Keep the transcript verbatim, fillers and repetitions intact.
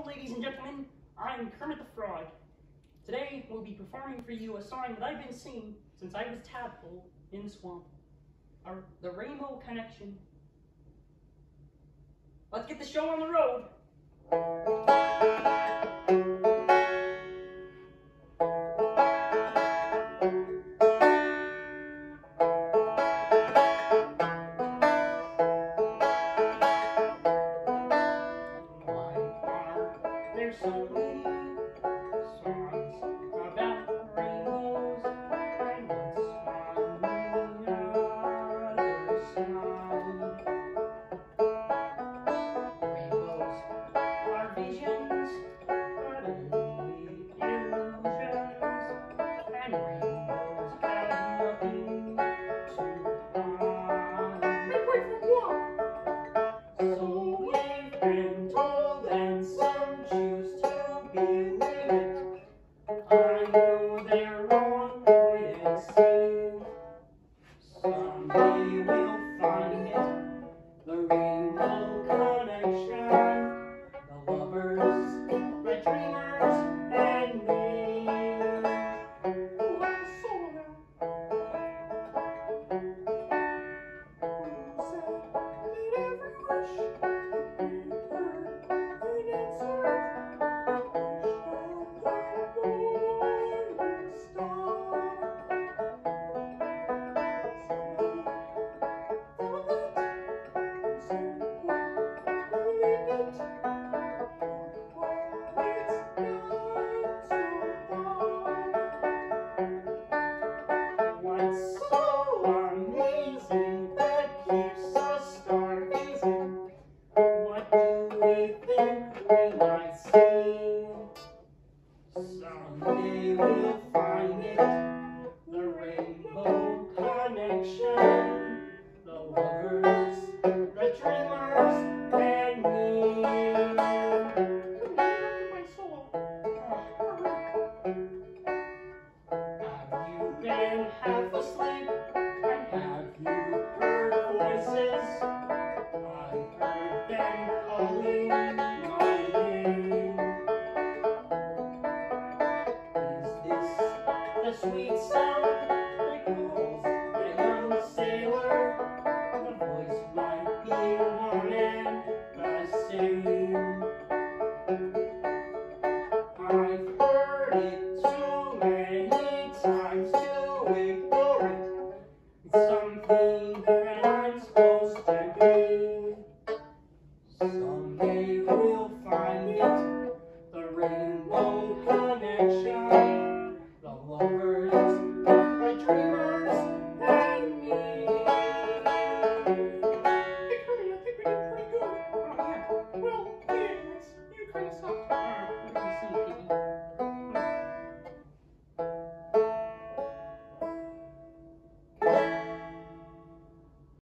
ladies and gentlemen, I'm Kermit the Frog. Today, we'll be performing for you a song that I've been singing since I was tadpole in the swamp. Our, the Rainbow Connection. Let's get the show on the road. There's so many songs about rainbows and what's on the other side. Rainbows are visions, but only illusions, and rainbows have nothing to hide. Make way for what? So we've been told, and some choose to believe it. I know they're wrong, wait and see. Someday we'll find it, the Rainbow Connection, the lovers, the dreamers, and me. Oh, that's so now. Who said that every wish what's so amazing that keeps us stargazing? What do we think we might see? Someday we'll find it, the Rainbow Connection, the lovers, the dreamers, and me. Have you been half asleep, and have you heard voices? I've heard them calling my name. Is this the sweet sound that calls the young sailor? The voice might be one and the same.